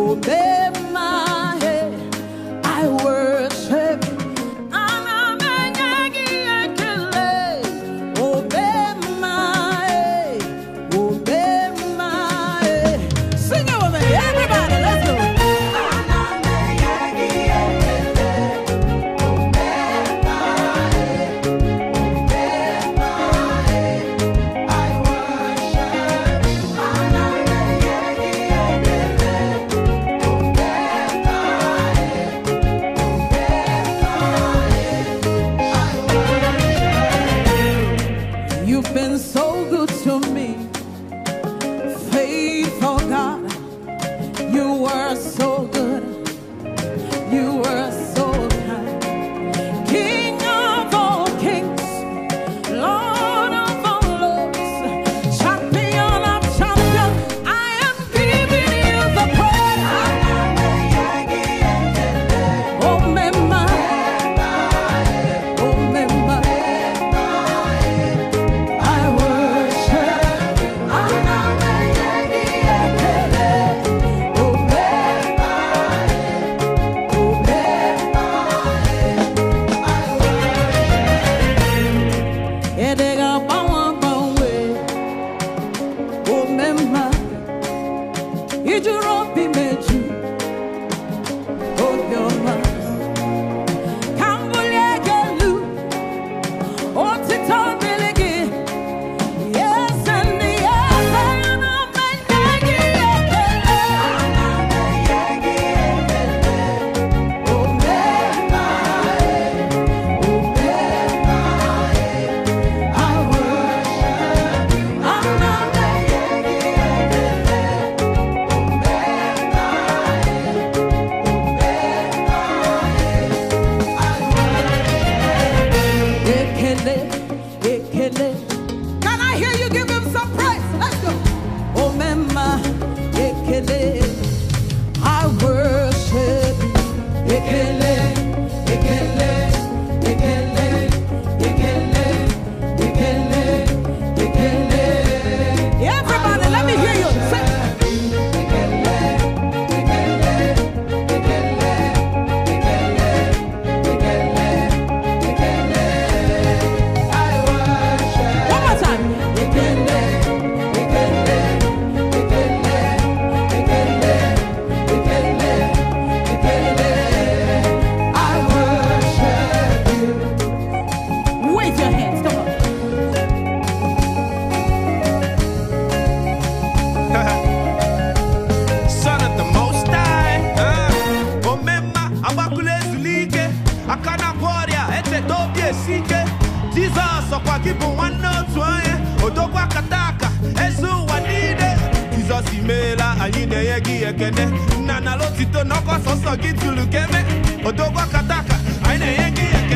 I worship. Sing it with me, everybody, let's go. You've been so good to me, faithful God. You were so good, you were so kind. King of all kings, Lord of all lords, champion of champions, I am giving you the praise. Omemma, Omemma. Can I hear you give him some praise? Let's go. Omemma, ekele, I worship you. Ekele, ekele, ekele, ekele, ekele, ekele. Everybody, let me hear you say. Ekele, ekele, ekele, ekele, ekele, ekele. One more time. Ekele, ekele, ekele, ekele, ekele, ekele. I worship you. Wave your hands, come on. Son of the Most High, Omemma, abakule zulike, akana poria, ete dobie sike. Jesus, okwakibu wanotu anye, odogwa kataka, ezu wanide. Jesus imela, anyine yegi ekene, nana lotito noko soso gitu lukeme, odogwa kataka, anyine yegi ekene.